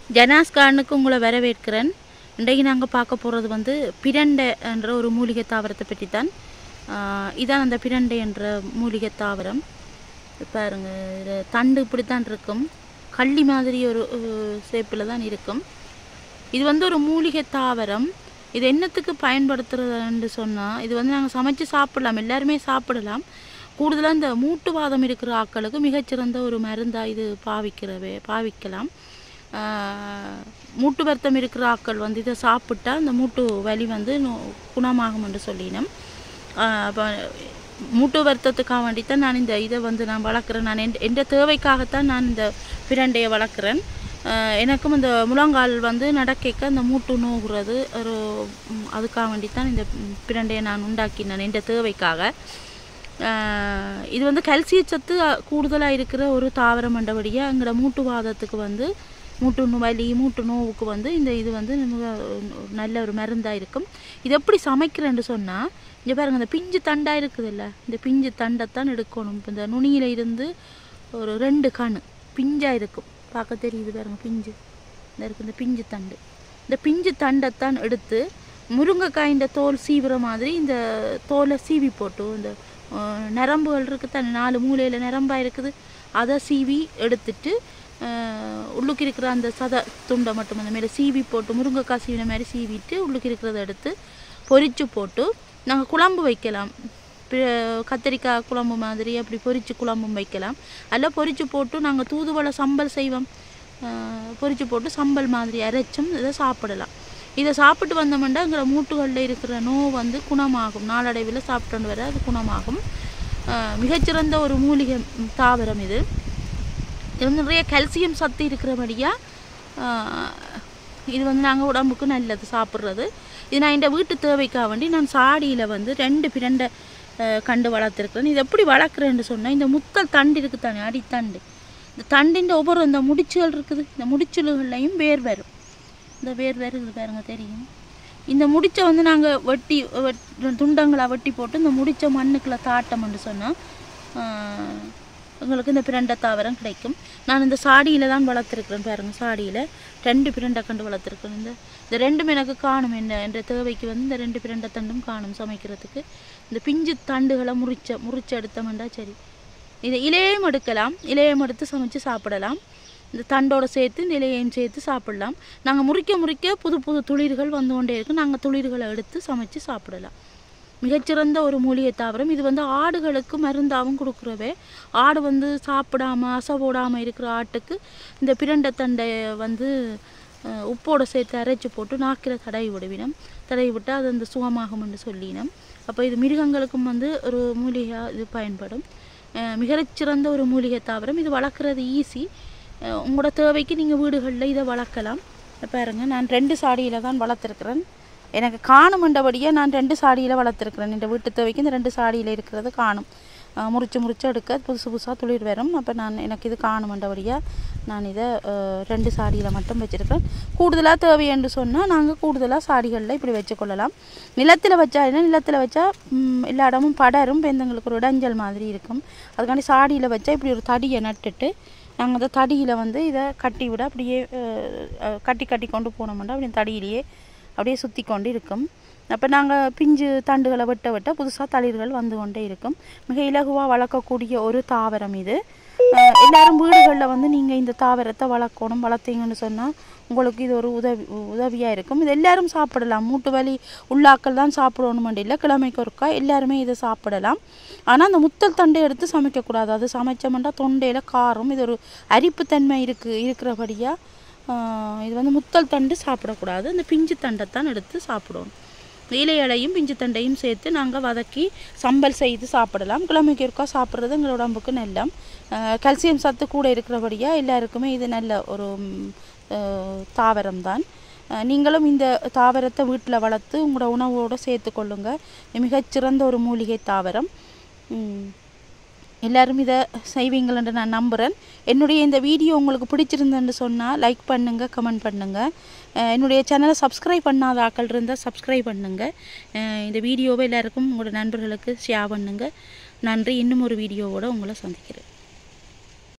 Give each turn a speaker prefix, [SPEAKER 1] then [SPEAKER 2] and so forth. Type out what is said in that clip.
[SPEAKER 1] ஜனாஸ் கார்டனுக்கு உங்களை வரவேற்கிறேன். இன்றைக்கு நாங்கள் பார்க்க போகிறது வந்து பிரண்டை என்ற ஒரு மூலிகை தாவரத்தை பற்றி தான். இதான் அந்த பிரண்டை என்ற மூலிகை தாவரம். பாருங்க, இது தண்டு இப்படித்தான் இருக்கும், கள்ளி மாதிரி ஒரு ஷேப்பில் தான் இருக்கும். இது வந்து ஒரு மூலிகை தாவரம். இது என்னத்துக்கு பயன்படுத்துறதுன்னு சொன்னால், இது வந்து நாங்கள் சமைச்சு சாப்பிடலாம், எல்லாருமே சாப்பிடலாம். கூடுதலாக இந்த மூட்டுவாதம் இருக்கிற ஆட்களுக்கு மிகச்சிறந்த ஒரு மருந்தாக இது பாவிக்கலாம். மூட்டு வருத்தம் இருக்கிற ஆட்கள் வந்து இதை சாப்பிட்டா இந்த மூட்டு வலி வந்து குணமாகும் என்று சொல்லினோம். அப்போ மூட்டு வருத்தத்துக்காக வேண்டித்தான் நான் இந்த இதை வந்து நான் வளர்க்குறேன். நான் எந்த தேவைக்காகத்தான் நான் இந்த பிரண்டையை வளர்க்குறேன். எனக்கும் இந்த முழங்கால் வந்து நடக்க அந்த மூட்டு நோகுறது ஒரு அதுக்காக வேண்டித்தான் இந்த பிரண்டையை நான் உண்டாக்கினேன் எந்த தேவைக்காக. இது வந்து கல்சிய சத்து கூடுதலாக இருக்கிற ஒரு தாவரம் என்றபடியாக எங்களோட மூட்டுவாதத்துக்கு வந்து மூட்டு வலி மூட்டு நோவுக்கு வந்து இது வந்து நல்ல ஒரு மருந்தாக இருக்கும். இது எப்படி சமைக்கிறேன்னு சொன்னால், இங்கே பாருங்கள், இந்த பிஞ்சு தண்டாக இருக்குதுல்ல, இந்த பிஞ்சு தண்டைத்தான் எடுக்கணும். இப்போ இந்த நுனியில் இருந்து ஒரு 2 கண் பிஞ்சாக இருக்கும், பார்க்க தெரியுது பாருங்கள், பிஞ்சு இந்த இருக்குது. இந்த பிஞ்சு தண்டு, இந்த பிஞ்சு தண்டைத்தான் எடுத்து முருங்கைக்காயின் தோல் சீவுற மாதிரி இந்த தோலை சீவி போட்டு, இந்த நரம்புகள் இருக்குது தானே, 4 மூலையில் நரம்பாக இருக்குது, அதை சீவி எடுத்துட்டு உள்ளுக்கு இருக்கிற அந்த சத துண்டை மட்டும் அந்த மேலே சீவி போட்டு, முருங்கைக்காய் சீவின மாதிரி சீவிட்டு உள்ளுக்கு இருக்கிறத எடுத்து பொரித்து போட்டு நாங்கள் குழம்பு வைக்கலாம். கத்திரிக்காய் குழம்பு மாதிரி அப்படி பொரித்து குழம்பும் வைக்கலாம். அதில் பொரித்து போட்டு நாங்கள் தூதுவளை சம்பல் செய்வோம். பொரித்து போட்டு சம்பல் மாதிரி அரைச்சும் இதை சாப்பிடலாம். இதை சாப்பிட்டு வந்தோம்னா எங்களை மூட்டுகளில் இருக்கிற நோய் வந்து குணமாகும். நாளடைவில் சாப்பிட்டு வர அது குணமாகும். மிகச்சிறந்த ஒரு மூலிகை தாவரம் இது. இது வந்து நிறைய கால்சியம் சத்து இருக்கிறபடியாக இது வந்து நாங்கள் உடம்புக்கு நல்லது சாப்பிட்றது. இது நான் இந்த வீட்டு தேவைக்காக வேண்டி நான் சாடியில் வந்து 2 பிரண்டை கண்டு வளர்த்துருக்குறேன். இது எப்படி வளர்க்குறேன்னு சொன்னால், இந்த முத்தல் தண்டு இருக்குது தானே, அடித்தண்டு, இந்த தண்டின் ஒவ்வொரு இந்த முடிச்சுகள் இருக்குது, இந்த முடிச்சுகள்லையும் வேர் வரும். இந்த வேர் வருது பாருங்க, தெரியும். இந்த முடிச்சை வந்து நாங்கள் வெட்டி துண்டங்களாக வெட்டி போட்டு இந்த முடிச்ச மண்ணுக்குள்ளே தாட்டம்னு சொன்னால் உங்களுக்கு இந்த பிரண்டை தாவரம் கிடைக்கும். நான் இந்த சாடியில் தான் வளர்த்துருக்குறேன் பாருங்கள். சாடியில் 2 பிரண்டை கண்டு வளர்த்துருக்குறேன். இந்த 2ம் எனக்கு காணும். என்ற தேவைக்கு வந்து இந்த 2 பிரண்டை தண்டும் காணும் சமைக்கிறதுக்கு. இந்த பிஞ்சு தண்டுகளை முறிச்சு எடுத்தோம்னா சரி. இதை இலையையும் எடுக்கலாம், இலையம் எடுத்து சமைச்சு சாப்பிடலாம். இந்த தண்டோடு சேர்த்து இந்த இலையையும் சேர்த்து சாப்பிடலாம். நாங்கள் முறிக்க புது புது துளிர்கள் வந்து கொண்டே இருக்குது. நாங்கள் துளிர்களை எடுத்து சமைச்சு சாப்பிடலாம். மிகச்சிறந்த ஒரு மூலிகை தாவரம். இது வந்து ஆடுகளுக்கு மருந்தாகவும் கொடுக்குறவே. ஆடு வந்து சாப்பிடாமல் அசைபோடாமல் இருக்கிற ஆட்டுக்கு இந்த பிரண்டை தண்டையை வந்து உப்போடு சேர்த்து அரைச்சி போட்டு நாக்கில் தடவி விட்டால் அது அந்த சுகமாகும் என்று சொல்லினோம். அப்போ இது மிருகங்களுக்கும் வந்து ஒரு மூலிகையாக இது பயன்படும். மிகச்சிறந்த ஒரு மூலிகை தாவரம். இது வளர்க்குறது ஈஸி. உங்களோட தேவைக்கு நீங்கள் வீடுகளில் இதை வளர்க்கலாம். பாருங்கள், நான் 2 சாடியில் தான் வளர்த்துருக்குறேன். எனக்கு காணுமெண்டபடியாக நான் 2 சாடியில் வளர்த்துருக்குறேன். இந்த வீட்டு தேவைக்கு இந்த 2 சாடியில் இருக்கிறது காணும். முறிச்சு எடுக்க புதுசாக துளிர் வரும். அப்போ எனக்கு இது காணுமெண்டபடியாக நான் இதை 2 சாடியில் மட்டும் வச்சுருக்கேன். கூடுதலாக தேவை என்று சொன்னால் நாங்கள் கூடுதலாக சாடிகளில் இப்படி வச்சுக்கொள்ளலாம். நிலத்தில் வச்சா எல்லா இடமும் படரும், எங்களுக்கு ஒரு இடைஞ்சல் மாதிரி இருக்கும். அதுக்காண்டி சாடியில் வச்சா இப்படி ஒரு தடியை நட்டுட்டு நாங்கள் அந்த தடியில் வந்து இதை கட்டி விட அப்படியே கட்டி கொண்டு போனோம்னா அப்படி தடியிலேயே அப்படியே சுற்றி கொண்டு இருக்கும். அப்போ நாங்கள் பிஞ்சு தண்டுகளை வெட்ட புதுசாக தளிர்கள் வந்து கொண்டே இருக்கும். மிக இலகுவாக வளர்க்கக்கூடிய ஒரு தாவரம் இது. எல்லோரும் வீடுகளில் வந்து நீங்கள் இந்த தாவரத்தை வளர்த்தீங்கன்னு சொன்னால் உங்களுக்கு இது ஒரு உதவியாக இருக்கும். இது எல்லோரும் சாப்பிடலாம். மூட்டு வலி உள்ளாக்கள் தான் சாப்பிடணும் இல்லை, கிழமைக்கு ஒருக்கா எல்லாருமே இதை சாப்பிடலாம். ஆனால் அந்த முத்தல் தண்டை எடுத்து சமைக்கக்கூடாது. அது சமைச்சோம்னா தொண்டையில் காரம், இது ஒரு அரிப்புத்தன்மை இருக்கிறபடியாக இது வந்து முத்தல் தண்டு சாப்பிடக்கூடாது. இந்த பிஞ்சு தண்டைத்தான் எடுத்து சாப்பிடணும். இலையடையும் பிஞ்சு தண்டையும் சேர்த்து நாங்கள் வதக்கி சம்பல் செய்து சாப்பிடலாம். கிழமைக்கு ஒருக்கா சாப்பிட்றது எங்கள் உடம்புக்கு நல்ல கால்சியம் சத்து கூட இருக்கிறபடியாக எல்லாருக்குமே இது நல்ல ஒரு தாவரம் தான். நீங்களும் இந்த தாவரத்தை வீட்டில் வளர்த்து உங்களோட உணவோடு சேர்த்து கொள்ளுங்கள். மிகச்சிறந்த ஒரு மூலிகை தாவரம். எல்லோரும் இதை செய்வீங்களென்று நான் நம்புகிறேன். என்னுடைய இந்த வீடியோ உங்களுக்கு பிடிச்சிருந்தேன்னு சொன்னால் லைக் பண்ணுங்கள், கமெண்ட் பண்ணுங்கள். என்னுடைய சேனலை சப்ஸ்கிரைப் பண்ணாத ஆக்கள் இருந்தால் சப்ஸ்கிரைப் பண்ணுங்கள். இந்த வீடியோவை எல்லாருக்கும் உங்களோட நண்பர்களுக்கு ஷேர் பண்ணுங்கள். நன்றி. இன்னும் ஒரு வீடியோவோடு உங்களை சந்திக்கிறேன்.